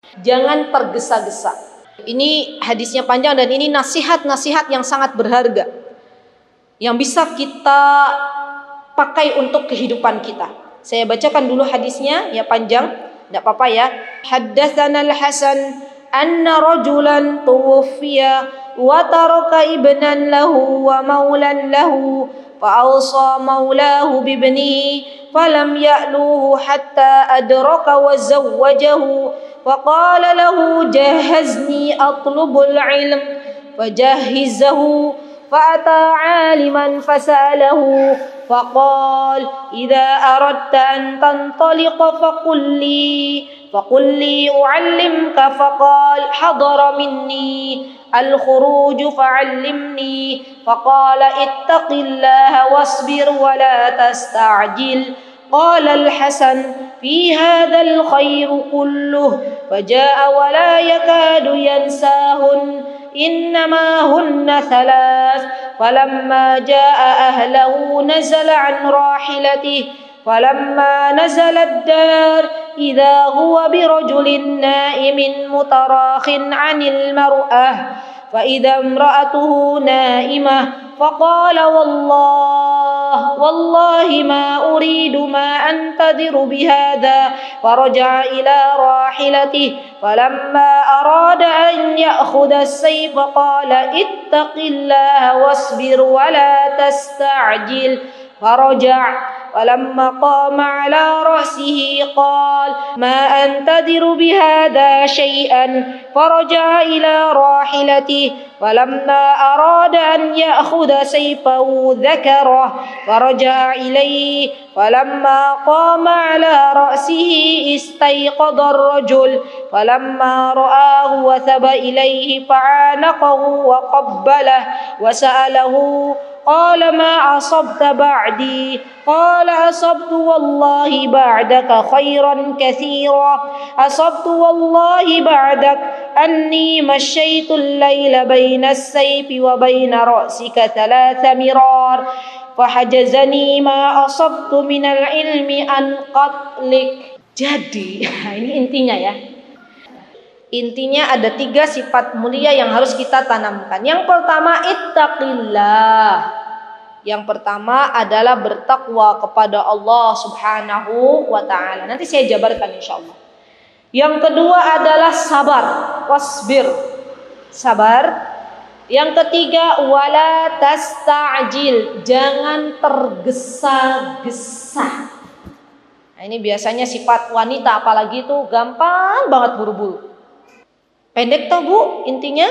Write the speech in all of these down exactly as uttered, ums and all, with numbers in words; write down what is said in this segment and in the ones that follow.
Jangan tergesa-gesa. Ini hadisnya panjang dan ini nasihat-nasihat yang sangat berharga yang bisa kita pakai untuk kehidupan kita. Saya bacakan dulu hadisnya, ya panjang, tidak apa-apa ya. Haddatsana al-Hasan anna rajulan tuwfiya wa taraka ibnan lahu wa maulan lahu fa awsa maulahu bi ibnihi falam ya'luhu hatta adraka wa zawwajahu wa qala lahu jahhazni atlubul ilm fajahhizahu فأتى عالما فسأله فقال إذا أردت أن تنطلق فقل لي فقل لي أعلمك فقال حضر مني الخروج فعلمني فقال اتق الله واصبر ولا تستعجل قال الحسن في هذا الخير كله فجاء ولا يكاد ينساهن إنما هن ثلاث فلما جاء أهله نزل عن راحلته فلما نزل الدار إذا هو برجل نائم متراخ عن المرأة فإذا امرأته نائمة فقال والله والله ما أريد ما أنتظر بهذا فرجع إلى راحلته فلما أراد أن يأخذ السيف قال اتق الله واصبر ولا تستعجل فرجع فلما قام على رأسه قال ما أنتظر بهذا شيئا فرجع إلى راحلته فلما أراد أن يأخذ سيفه ذكره فرجع إليه فلما قام على رأسه استيقظ الرجل فلما رآه وثب إليه فعانقه وقبله وسأله قال ما أصبت بعدي قال أصبت والله بعدك خيرا كثيرا أصبت والله بعدك أني مشيت الليل بين السيف وبين رأسك ثلاث مرار فحجزني ما أصبت من العلم عن قتلك. Jadi ini intinya ya. Intinya ada tiga sifat mulia yang harus kita tanamkan. Yang pertama ittaqillah. Yang pertama adalah bertakwa kepada Allah Subhanahu wa taala. Nanti saya jabarkan insyaallah. Yang kedua adalah sabar, wasbir. Sabar. Yang ketiga wala tasta'jil, jangan tergesa-gesa. Nah, ini biasanya sifat wanita apalagi itu gampang banget buru-buru. Pendek toh Bu intinya.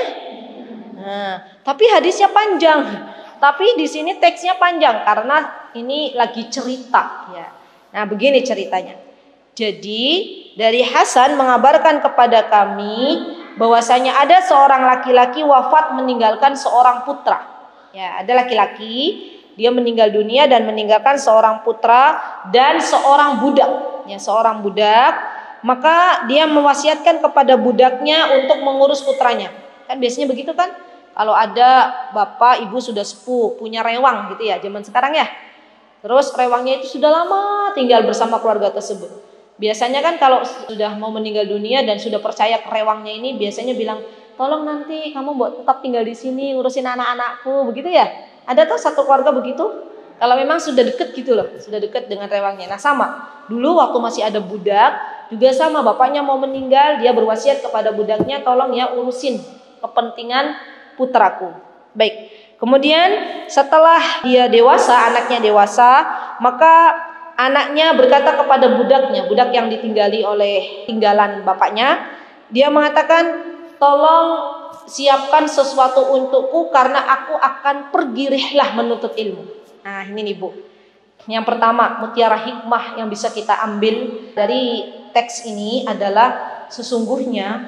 Nah, tapi hadisnya panjang. Tapi di sini teksnya panjang karena ini lagi cerita ya. Nah, begini ceritanya. Jadi dari Hasan mengabarkan kepada kami bahwasanya ada seorang laki-laki wafat meninggalkan seorang putra. Ya, ada laki-laki dia meninggal dunia dan meninggalkan seorang putra dan seorang budak. Ya, seorang budak. Maka dia mewasiatkan kepada budaknya untuk mengurus putranya. Kan biasanya begitu kan? Kalau ada bapak, ibu sudah sepuh, punya rewang gitu ya, zaman sekarang ya. Terus rewangnya itu sudah lama tinggal bersama keluarga tersebut. Biasanya kan kalau sudah mau meninggal dunia dan sudah percaya ke rewangnya ini, biasanya bilang, tolong nanti kamu buat tetap tinggal di sini, ngurusin anak-anakku, begitu ya. Ada tuh satu keluarga begitu? Kalau memang sudah deket gitu loh, sudah deket dengan rewangnya. Nah sama, dulu waktu masih ada budak, juga sama, bapaknya mau meninggal, dia berwasiat kepada budaknya, tolong ya urusin kepentingan putraku. Baik, kemudian setelah dia dewasa, anaknya dewasa, maka anaknya berkata kepada budaknya, budak yang ditinggali oleh tinggalan bapaknya, dia mengatakan, tolong siapkan sesuatu untukku karena aku akan pergi rihlah menuntut ilmu. Nah ini nih Bu, yang pertama mutiara hikmah yang bisa kita ambil dari teks ini adalah sesungguhnya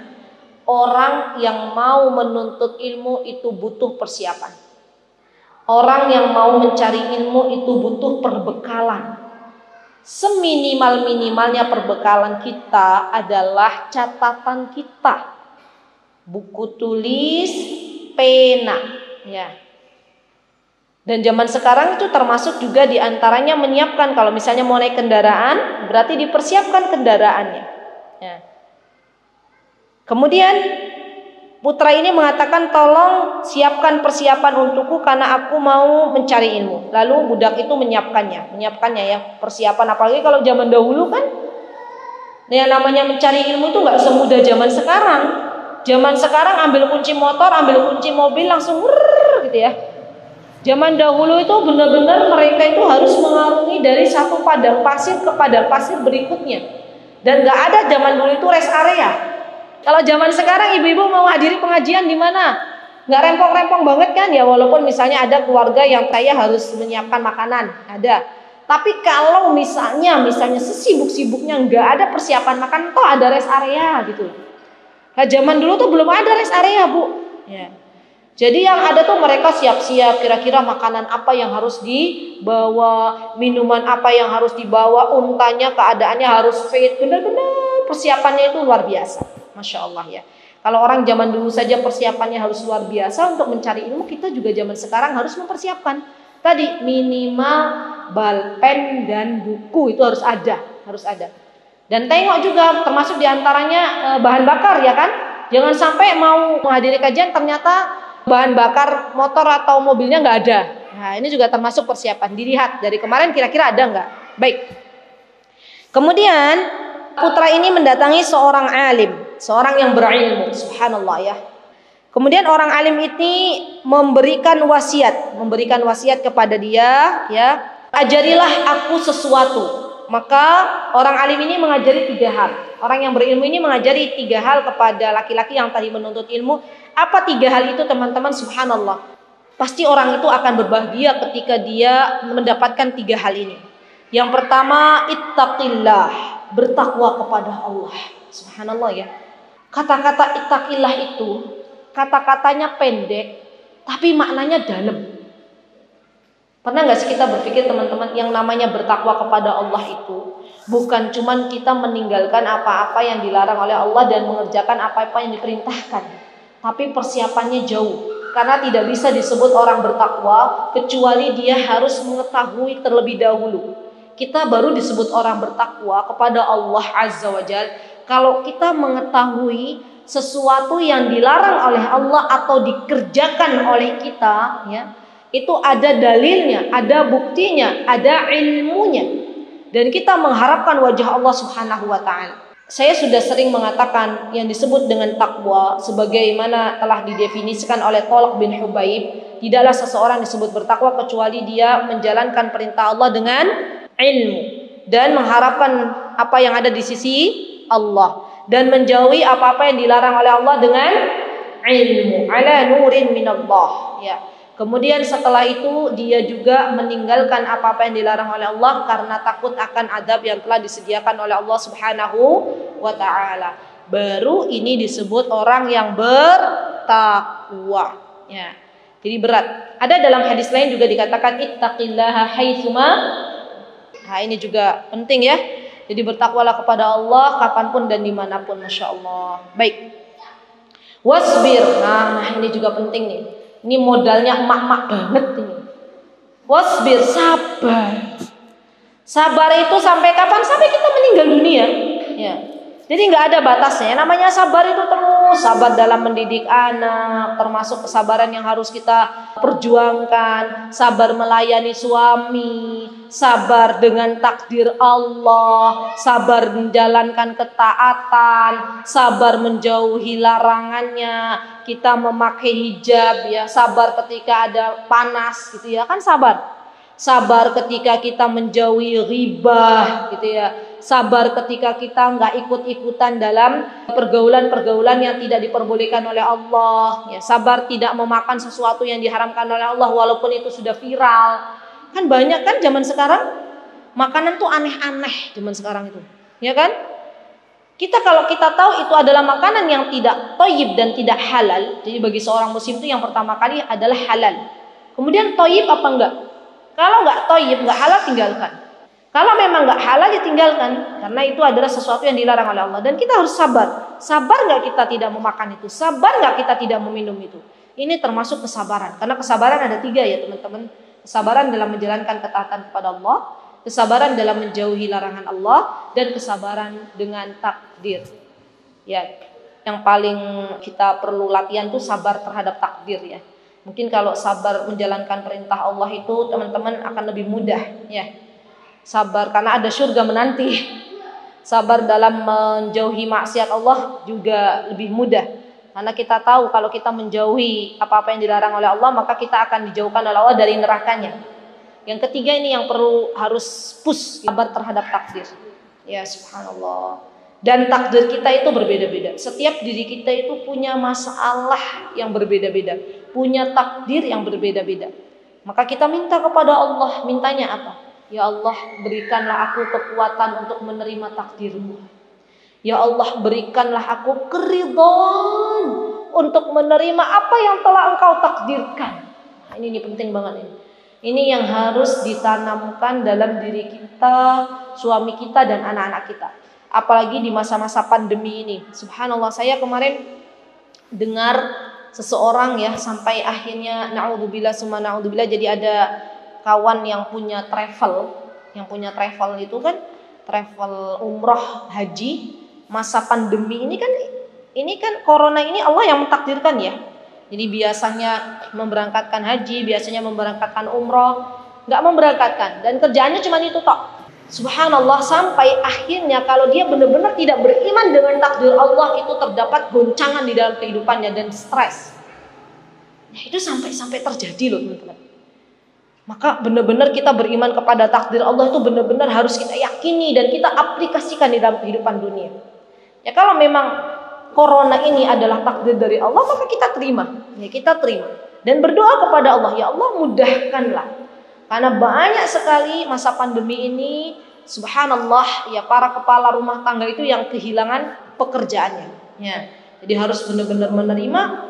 orang yang mau menuntut ilmu itu butuh persiapan. Orang yang mau mencari ilmu itu butuh perbekalan. Seminimal-minimalnya perbekalan kita adalah catatan kita. Buku tulis, pena, ya. Dan zaman sekarang itu termasuk juga diantaranya menyiapkan kalau misalnya mau naik kendaraan, berarti dipersiapkan kendaraannya. Ya. Kemudian putra ini mengatakan, tolong siapkan persiapan untukku karena aku mau mencari ilmu. Lalu budak itu menyiapkannya, menyiapkannya ya persiapan. Apalagi kalau zaman dahulu kan, yang namanya mencari ilmu itu nggak semudah zaman sekarang. Zaman sekarang ambil kunci motor, ambil kunci mobil langsung wurr, gitu ya. Zaman dahulu itu benar-benar mereka itu harus mengarungi dari satu padang pasir ke padang pasir berikutnya. Dan nggak ada zaman dulu itu rest area. Kalau zaman sekarang ibu-ibu mau hadiri pengajian di mana? Nggak rempong-rempong banget kan ya, walaupun misalnya ada keluarga yang saya harus menyiapkan makanan, ada. Tapi kalau misalnya misalnya sesibuk-sibuknya nggak ada persiapan makan, toh ada rest area gitu. Nah, zaman dulu tuh belum ada rest area, Bu. Ya. Jadi yang ada tuh mereka siap-siap kira-kira makanan apa yang harus dibawa, minuman apa yang harus dibawa, untanya keadaannya harus fit, benar-benar persiapannya itu luar biasa. Masya Allah ya. Kalau orang zaman dulu saja persiapannya harus luar biasa untuk mencari ilmu, kita juga zaman sekarang harus mempersiapkan. Tadi minimal balpen dan buku itu harus ada, harus ada. Dan tengok juga termasuk diantaranya e, bahan bakar ya kan. Jangan sampai mau menghadiri kajian ternyata bahan bakar motor atau mobilnya nggak ada. Nah ini juga termasuk persiapan. Dilihat dari kemarin kira-kira ada nggak. Baik. Kemudian putra ini mendatangi seorang alim, seorang yang berilmu, subhanallah ya. Kemudian orang alim ini memberikan wasiat, memberikan wasiat kepada dia, ya, ajarilah aku sesuatu. Maka orang alim ini mengajari tiga hal. Orang yang berilmu ini mengajari tiga hal kepada laki-laki yang tadi menuntut ilmu. Apa tiga hal itu teman-teman? Subhanallah. Pasti orang itu akan berbahagia ketika dia mendapatkan tiga hal ini. Yang pertama, ittaqillah, bertakwa kepada Allah. Subhanallah ya. Kata-kata ittaqillah itu kata-katanya pendek tapi maknanya dalam. Pernah nggak sih kita berpikir teman-teman, yang namanya bertakwa kepada Allah itu bukan cuman kita meninggalkan apa-apa yang dilarang oleh Allah dan mengerjakan apa-apa yang diperintahkan, tapi persiapannya jauh. Karena tidak bisa disebut orang bertakwa kecuali dia harus mengetahui terlebih dahulu. Kita baru disebut orang bertakwa kepada Allah Azza wa Jalla kalau kita mengetahui sesuatu yang dilarang oleh Allah atau dikerjakan oleh kita, ya, itu ada dalilnya, ada buktinya, ada ilmunya, dan kita mengharapkan wajah Allah Subhanahu wa Ta'ala. Saya sudah sering mengatakan yang disebut dengan takwa, sebagaimana telah didefinisikan oleh Thalaq bin Hubaib, tidaklah seseorang disebut bertakwa kecuali dia menjalankan perintah Allah dengan ilmu dan mengharapkan apa yang ada di sisi Allah dan menjauhi apa-apa yang dilarang oleh Allah dengan ilmu, ala nurin minallah, ya. Kemudian setelah itu dia juga meninggalkan apa-apa yang dilarang oleh Allah karena takut akan adab yang telah disediakan oleh Allah Subhanahu wa Ta'ala. Baru ini disebut orang yang bertakwa, ya. Jadi berat. Ada dalam hadis lain juga dikatakan ittaqillaha haitsuma. Nah ini juga penting ya. Jadi bertakwalah kepada Allah kapanpun dan dimanapun, masya Allah. Baik. Wasbir. Nah ini juga penting nih. Ini modalnya emak-emak banget ini. Wasbir, sabar. Sabar itu sampai kapan? Sampai kita meninggal dunia. Ya. Jadi nggak ada batasnya. Namanya sabar itu terus, sabar dalam mendidik anak, termasuk kesabaran yang harus kita perjuangkan, sabar melayani suami, sabar dengan takdir Allah, sabar menjalankan ketaatan, sabar menjauhi larangannya, kita memakai hijab, ya, sabar ketika ada panas, gitu ya, kan sabar. Sabar ketika kita menjauhi ghibah, gitu ya. Sabar ketika kita nggak ikut-ikutan dalam pergaulan-pergaulan yang tidak diperbolehkan oleh Allah. Ya, sabar tidak memakan sesuatu yang diharamkan oleh Allah walaupun itu sudah viral. Kan banyak kan zaman sekarang makanan tuh aneh-aneh zaman sekarang itu, ya kan? Kita kalau kita tahu itu adalah makanan yang tidak thayyib dan tidak halal. Jadi bagi seorang muslim itu yang pertama kali adalah halal. Kemudian thayyib apa enggak? Kalau enggak thayyib, enggak halal, tinggalkan. Kalau memang enggak halal, ditinggalkan. Karena itu adalah sesuatu yang dilarang oleh Allah. Dan kita harus sabar. Sabar enggak kita tidak memakan itu? Sabar enggak kita tidak meminum itu? Ini termasuk kesabaran. Karena kesabaran ada tiga ya teman-teman. Kesabaran dalam menjalankan ketaatan kepada Allah, kesabaran dalam menjauhi larangan Allah, dan kesabaran dengan takdir. Ya. yang paling kita perlu latihan tuh sabar terhadap takdir ya. Mungkin kalau sabar menjalankan perintah Allah itu teman-teman akan lebih mudah ya. Sabar karena ada surga menanti. Sabar dalam menjauhi maksiat Allah juga lebih mudah. Karena kita tahu kalau kita menjauhi apa-apa yang dilarang oleh Allah, maka kita akan dijauhkan oleh Allah dari nerakanya. Yang ketiga ini yang perlu harus push, sabar terhadap takdir. Ya subhanallah. Dan takdir kita itu berbeda-beda. Setiap diri kita itu punya masalah yang berbeda-beda, punya takdir yang berbeda-beda. Maka kita minta kepada Allah, mintanya apa? Ya Allah, berikanlah aku kekuatan untuk menerima takdir-Mu. Ya Allah, berikanlah aku keridhaan untuk menerima apa yang telah Engkau takdirkan. Nah, ini, ini penting banget ini. Ini yang harus ditanamkan dalam diri kita, suami kita dan anak-anak kita. Apalagi di masa-masa pandemi ini. Subhanallah, saya kemarin dengar seseorang ya sampai akhirnya naudzubillah summa naudzubillah, jadi ada kawan yang punya travel, yang punya travel itu kan travel umroh haji masa pandemi ini kan ini kan corona ini Allah yang mentakdirkan ya. Jadi biasanya memberangkatkan haji, biasanya memberangkatkan umroh, nggak memberangkatkan dan kerjaannya cuma itu tok. Subhanallah, sampai akhirnya kalau dia benar-benar tidak beriman dengan takdir Allah itu terdapat goncangan di dalam kehidupannya dan stres. Nah, itu sampai-sampai terjadi loh teman-teman. Maka benar-benar kita beriman kepada takdir Allah itu benar-benar harus kita yakini dan kita aplikasikan di dalam kehidupan dunia. Ya kalau memang corona ini adalah takdir dari Allah, maka kita terima. Ya kita terima dan berdoa kepada Allah, ya Allah mudahkanlah. Karena banyak sekali masa pandemi ini, subhanallah, ya para kepala rumah tangga itu yang kehilangan pekerjaannya. Ya, jadi harus benar-benar menerima,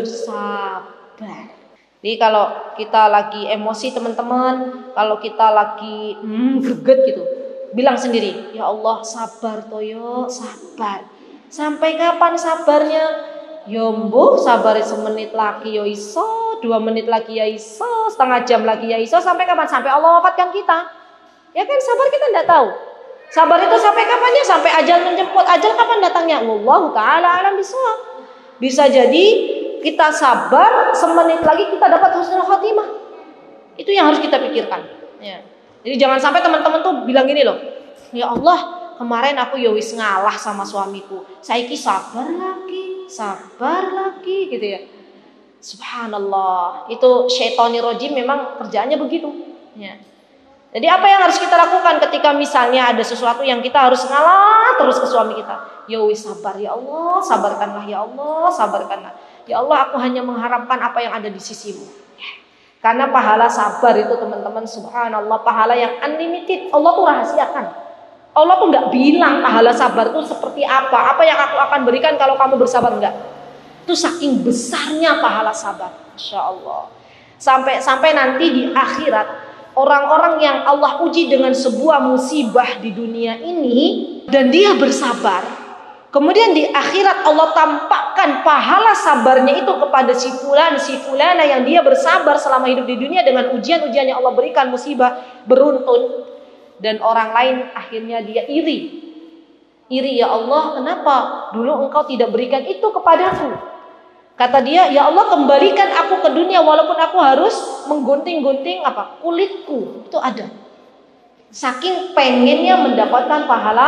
bersabar. Jadi kalau kita lagi emosi teman-teman, kalau kita lagi hmm, greget gitu, bilang sendiri, ya Allah sabar toyo, sabar. Sampai kapan sabarnya? Yombo sabar semenit lagi yo iso, dua menit lagi ya iso, setengah jam lagi ya iso, sampai kapan? Sampai Allah wafatkan kita. Ya kan sabar kita tidak tahu. Sabar itu sampai kapannya? Sampai ajal menjemput. Ajal kapan datangnya? Wallahu taala alam bishawab. Bisa jadi kita sabar semenit lagi kita dapat husnul khotimah. Itu yang harus kita pikirkan. Ya. Jadi jangan sampai teman-teman tuh bilang gini loh, ya Allah kemarin aku ya wis ngalah sama suamiku, saiki sabar lagi, sabar lagi gitu ya. Subhanallah, itu syaitani rojim memang kerjaannya begitu. Ya. Jadi apa yang harus kita lakukan ketika misalnya ada sesuatu yang kita harus ngalah terus ke suami kita? Ya wis sabar ya Allah, sabarkanlah ya Allah, sabarkanlah. Ya Allah, aku hanya mengharapkan apa yang ada di sisimu. Ya. Karena pahala sabar itu teman-teman, subhanallah, pahala yang unlimited. Allah tuh rahasiakan. Allah tuh nggak bilang pahala sabar tuh seperti apa, apa yang aku akan berikan kalau kamu bersabar, enggak. Itu saking besarnya pahala sabar, Masya Allah. Sampai sampai nanti di akhirat orang-orang yang Allah uji dengan sebuah musibah di dunia ini dan dia bersabar, kemudian di akhirat Allah tampakkan pahala sabarnya itu kepada si fulan, si fulana yang dia bersabar selama hidup di dunia dengan ujian-ujian yang Allah berikan, musibah beruntun. Dan orang lain akhirnya dia iri. Iri, ya Allah, kenapa dulu engkau tidak berikan itu kepadaku? Kata dia, ya Allah kembalikan aku ke dunia walaupun aku harus menggunting-gunting apa kulitku. Itu ada. Saking pengennya mendapatkan pahala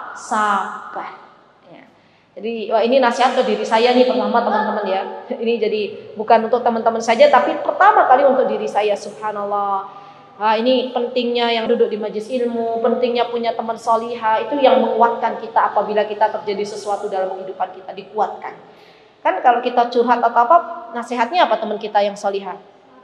sabar. Ya. Jadi wah, ini nasihat untuk diri saya nih pertama teman-teman ya. Ini jadi bukan untuk teman-teman saja, tapi pertama kali untuk diri saya. Subhanallah. Nah, ini pentingnya yang duduk di majelis ilmu, pentingnya punya teman soliha, itu yang menguatkan kita apabila kita terjadi sesuatu dalam kehidupan kita, dikuatkan. Kan kalau kita curhat atau apa, nasihatnya apa teman kita yang soliha?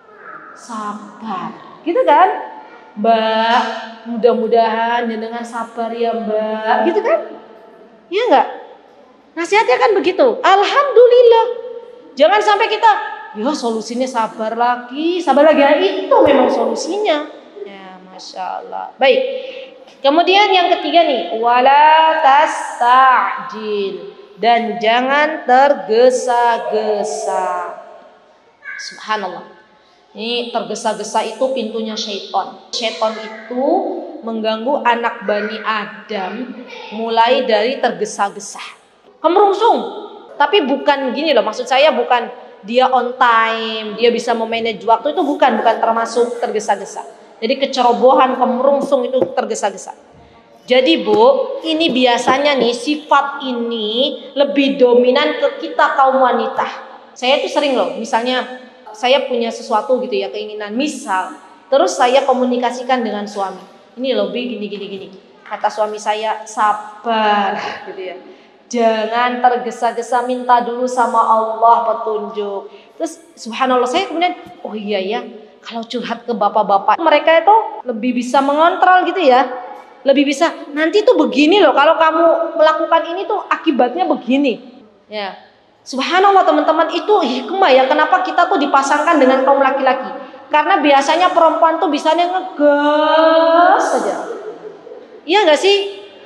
Sabar, gitu kan? Mbak, mudah-mudahan dengan sabar ya Mbak, gitu kan? Iya enggak? Nasihatnya kan begitu. Alhamdulillah. Jangan sampai kita, ya solusinya sabar lagi, sabar lagi. Ya, itu memang solusinya. Ya, Masya Allah. Baik. Kemudian yang ketiga nih, wala tasta'jil, dan jangan tergesa-gesa. Subhanallah. Ini tergesa-gesa itu pintunya syaitan. Syaitan itu mengganggu anak Bani Adam mulai dari tergesa-gesa. Kemerungsung. Tapi bukan gini loh, maksud saya bukan dia on time, dia bisa memanage waktu, itu bukan, bukan termasuk tergesa-gesa. Jadi kecerobohan, kemerungsung itu tergesa-gesa. Jadi Bu, ini biasanya nih sifat ini lebih dominan ke kita kaum wanita. Saya tuh sering loh, misalnya saya punya sesuatu gitu ya, keinginan misal, terus saya komunikasikan dengan suami. Ini loh Bi, gini gini gini. Kata suami saya, sabar gitu ya. Jangan tergesa-gesa, minta dulu sama Allah petunjuk. Terus subhanallah, saya kemudian oh iya ya, kalau curhat ke bapak-bapak, mereka itu lebih bisa mengontrol gitu ya. Lebih bisa, nanti tuh begini loh, kalau kamu melakukan ini tuh akibatnya begini. Ya. Subhanallah teman-teman, itu hikmah ya, kenapa kita tuh dipasangkan dengan kaum laki-laki. Karena biasanya perempuan tuh bisanya ngegas saja. Iya gak sih?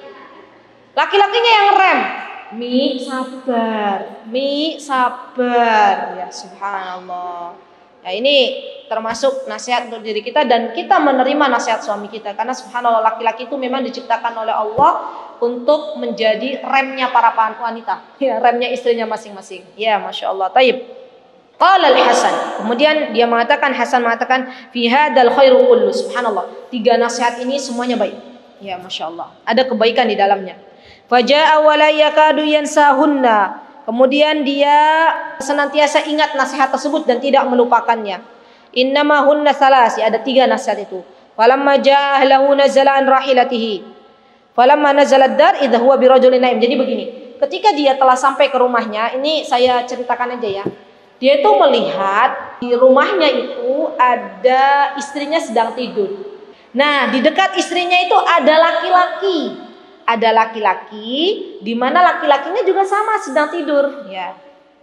Laki-lakinya yang rem. Mi sabar, mi sabar. Ya subhanallah. Ya ini termasuk nasihat untuk diri kita, dan kita menerima nasihat suami kita. Karena subhanallah laki-laki itu memang diciptakan oleh Allah untuk menjadi remnya para wanita. Ya, remnya istrinya masing-masing. Ya masya Allah. Taib. Qala al-Hasan. Kemudian dia mengatakan, Hasan mengatakan, fi hadzal khairu kullu. Subhanallah. Tiga nasihat ini semuanya baik. Ya masya Allah. Ada kebaikan di dalamnya. Faja'a wa la yakadu yansahunna. Kemudian dia senantiasa ingat nasihat tersebut dan tidak melupakannya. Innama hunna salasi, ada tiga nasihat itu. Falamma ja'a lahu nazala an rahilatihi. Falamma nazala ad-dar idza huwa birajulin naim. Jadi begini, ketika dia telah sampai ke rumahnya, ini saya ceritakan aja ya. Dia itu melihat di rumahnya itu ada istrinya sedang tidur. Nah, di dekat istrinya itu ada laki-laki. Ada laki-laki, di mana laki-lakinya juga sama sedang tidur, ya.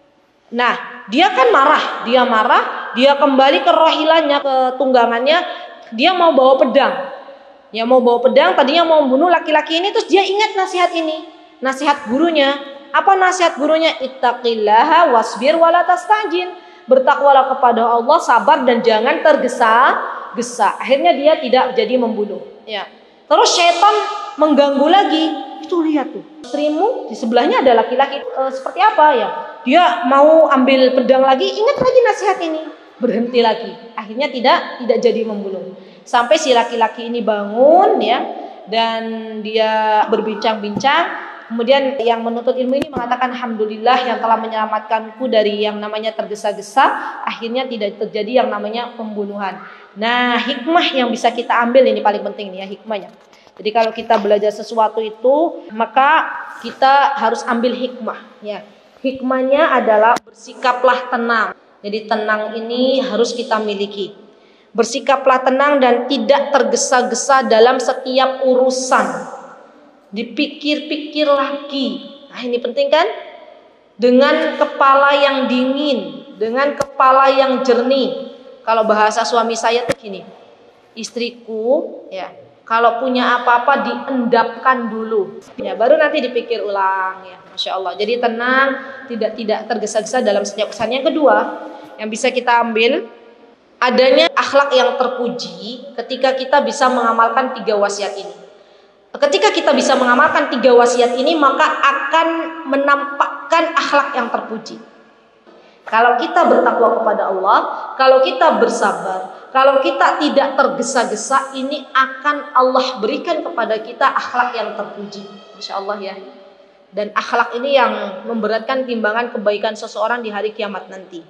Nah, dia kan marah, dia marah, dia kembali ke rohilannya, ke tunggangannya, dia mau bawa pedang. Ya mau bawa pedang, tadinya mau membunuh laki-laki ini, terus dia ingat nasihat ini, nasihat gurunya. Apa nasihat gurunya? Ittaqillaha wasbir wala tastajin. Bertakwalah kepada Allah, sabar dan jangan tergesa-gesa. Akhirnya dia tidak jadi membunuh, ya. Terus syaitan mengganggu lagi. Itu lihat tuh, istrimu di sebelahnya ada laki-laki e, seperti apa ya? Dia mau ambil pedang lagi, ingat lagi nasihat ini, berhenti lagi. Akhirnya tidak tidak jadi membunuh. Sampai si laki-laki ini bangun ya, dan dia berbincang-bincang. Kemudian yang menuntut ilmu ini mengatakan, alhamdulillah yang telah menyelamatkanku dari yang namanya tergesa-gesa. Akhirnya tidak terjadi yang namanya pembunuhan. Nah, hikmah yang bisa kita ambil ini paling penting nih ya, hikmahnya. Jadi kalau kita belajar sesuatu itu, maka kita harus ambil hikmah ya. Hikmahnya adalah bersikaplah tenang. Jadi tenang ini harus kita miliki. Bersikaplah tenang dan tidak tergesa-gesa dalam setiap urusan. Dipikir-pikir lagi. Nah, ini penting kan? Dengan kepala yang dingin, dengan kepala yang jernih. Kalau bahasa suami saya tuh gini, istriku ya, kalau punya apa-apa diendapkan dulu, ya baru nanti dipikir ulang ya, masya Allah. Jadi tenang, tidak tidak tergesa-gesa dalam setiap urusan. Yang kedua, yang bisa kita ambil, adanya akhlak yang terpuji ketika kita bisa mengamalkan tiga wasiat ini. Ketika kita bisa mengamalkan tiga wasiat ini, maka akan menampakkan akhlak yang terpuji. Kalau kita bertakwa kepada Allah, kalau kita bersabar, kalau kita tidak tergesa-gesa, ini akan Allah berikan kepada kita akhlak yang terpuji. Masya Allah ya. Dan akhlak ini yang memberatkan timbangan kebaikan seseorang di hari kiamat nanti.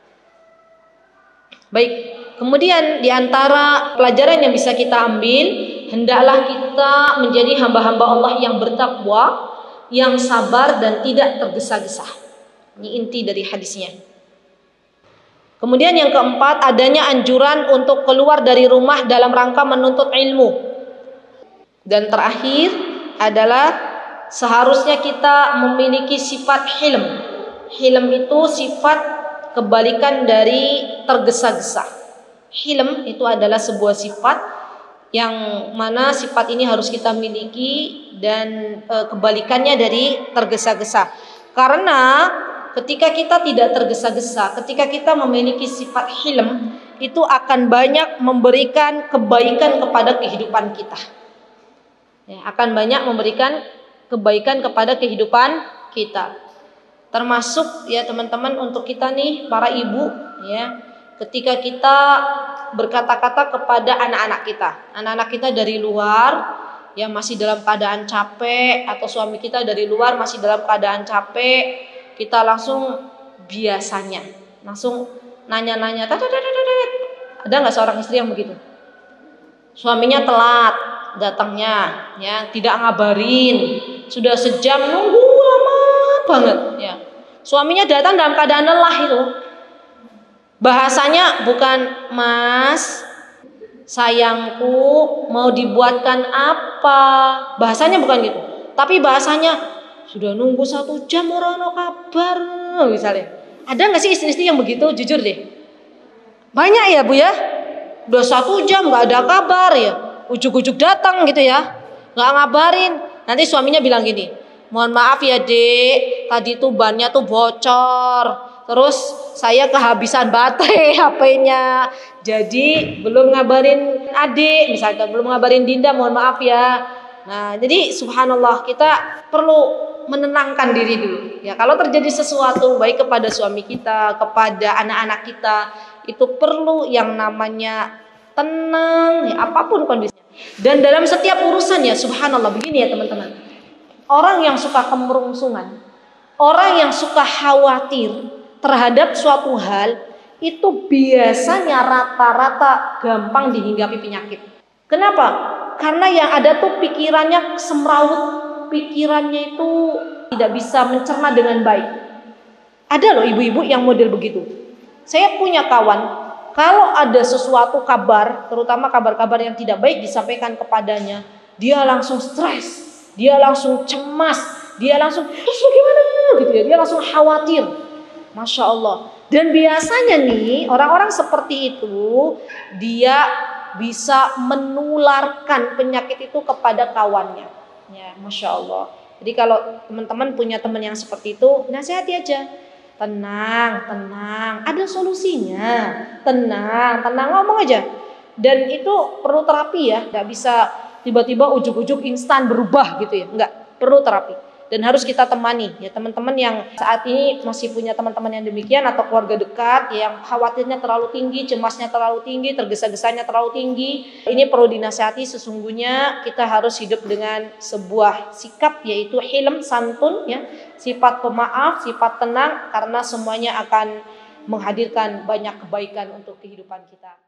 Baik, kemudian diantara pelajaran yang bisa kita ambil, hendaklah kita menjadi hamba-hamba Allah yang bertakwa, yang sabar dan tidak tergesa-gesa. Ini inti dari hadisnya. Kemudian yang keempat, adanya anjuran untuk keluar dari rumah dalam rangka menuntut ilmu. Dan terakhir adalah seharusnya kita memiliki sifat hilm. Hilm itu sifat kebalikan dari tergesa-gesa. Hilm itu adalah sebuah sifat yang mana sifat ini harus kita miliki, dan e, kebalikannya dari tergesa-gesa. Karena ketika kita tidak tergesa-gesa, ketika kita memiliki sifat hilm, itu akan banyak memberikan kebaikan kepada kehidupan kita. Ya, akan banyak memberikan kebaikan kepada kehidupan kita. Termasuk ya teman-teman untuk kita nih para ibu ya, ketika kita berkata-kata kepada anak-anak kita, anak-anak kita dari luar yang masih dalam keadaan capek, atau suami kita dari luar masih dalam keadaan capek, kita langsung biasanya langsung nanya-nanya, ada nggak seorang istri yang begitu? Suaminya telat datangnya, ya tidak ngabarin, sudah sejam nunggu lama banget, ya. Suaminya datang dalam keadaan lelah itu. Bahasanya bukan, "Mas, sayangku, mau dibuatkan apa?" Bahasanya bukan gitu. Tapi bahasanya, "Sudah nunggu satu jam orang no kabar," misalnya. Ada nggak sih istri-istri yang begitu? Jujur deh. Banyak ya Bu ya. Udah satu jam nggak ada kabar ya. Ujuk-ujuk datang gitu ya. Nggak ngabarin. Nanti suaminya bilang gini, "Mohon maaf ya dek, tadi tuh bannya tuh bocor. Terus saya kehabisan baterai H P-nya. Jadi belum ngabarin adik, misalnya belum ngabarin Dinda, mohon maaf ya." Nah, jadi subhanallah, kita perlu menenangkan diri dulu. Ya, kalau terjadi sesuatu baik kepada suami kita, kepada anak-anak kita, itu perlu yang namanya tenang, ya, apapun kondisinya. Dan dalam setiap urusan ya subhanallah, begini ya teman-teman. Orang yang suka kemerungsungan, orang yang suka khawatir terhadap suatu hal, itu biasanya rata-rata gampang dihinggapi penyakit. Kenapa? Karena yang ada tuh pikirannya semrawut, pikirannya itu tidak bisa mencerna dengan baik. Ada loh ibu-ibu yang model begitu. Saya punya kawan, kalau ada sesuatu kabar, terutama kabar-kabar yang tidak baik disampaikan kepadanya, dia langsung stres, dia langsung cemas, dia langsung terus bagaimana gitu ya, dia langsung khawatir. Masya Allah. Dan biasanya nih orang-orang seperti itu, dia bisa menularkan penyakit itu kepada kawannya. Ya, Masya Allah. Jadi kalau teman-teman punya teman yang seperti itu, nasihati aja. Tenang, tenang, ada solusinya. Tenang, tenang, ngomong aja. Dan itu perlu terapi ya, nggak bisa tiba-tiba ujuk-ujuk instan berubah gitu ya, nggak, perlu terapi. Dan harus kita temani ya teman-teman yang saat ini masih punya teman-teman yang demikian, atau keluarga dekat yang khawatirnya terlalu tinggi, cemasnya terlalu tinggi, tergesa-gesanya terlalu tinggi. Ini perlu dinasihati. Sesungguhnya kita harus hidup dengan sebuah sikap, yaitu hilm, santun ya, sifat pemaaf, sifat tenang, karena semuanya akan menghadirkan banyak kebaikan untuk kehidupan kita.